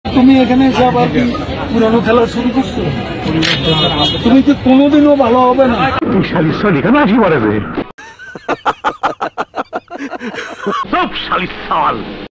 তুমি এখানে এসে আবার কি পুরানো খেলা শুরু করছো? তুমি কি কোনোদিনও ভালো হবে না? তুই শালি কেন আসি বলে সব শালি সাল।